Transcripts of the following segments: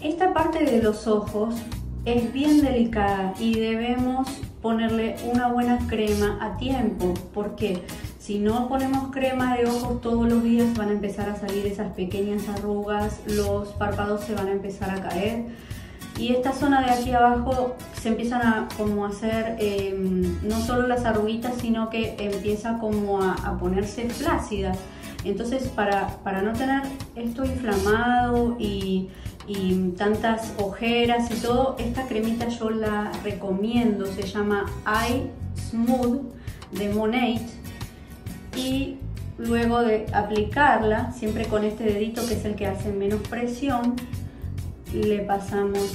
Esta parte de los ojos es bien delicada y debemos ponerle una buena crema a tiempo, porque si no ponemos crema de ojos todos los días van a empezar a salir esas pequeñas arrugas, los párpados se van a empezar a caer y esta zona de aquí abajo se empiezan a como hacer no solo las arruguitas, sino que empieza como a ponerse flácida. Entonces para no tener esto inflamado y tantas ojeras y todo, esta cremita yo la recomiendo, se llama Eye Smooth de Monat, y luego de aplicarla, siempre con este dedito que es el que hace menos presión, le pasamos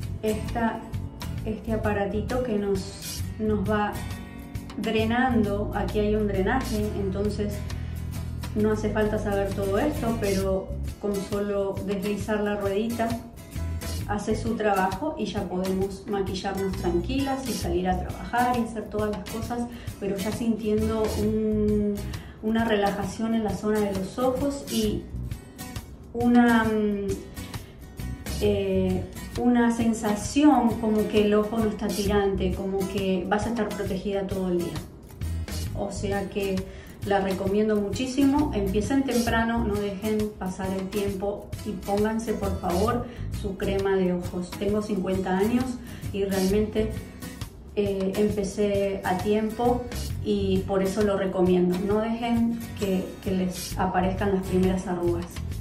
este aparatito que nos va drenando. Aquí hay un drenaje, entonces no hace falta saber todo esto, pero con solo deslizar la ruedita hace su trabajo y ya podemos maquillarnos tranquilas y salir a trabajar y hacer todas las cosas, pero ya sintiendo una relajación en la zona de los ojos y una sensación como que el ojo no está tirante, como que vas a estar protegida todo el día. O sea que la recomiendo muchísimo. Empiecen temprano, no dejen pasar el tiempo y pónganse por favor su crema de ojos. Tengo 50 años y realmente empecé a tiempo y por eso lo recomiendo. No dejen que les aparezcan las primeras arrugas.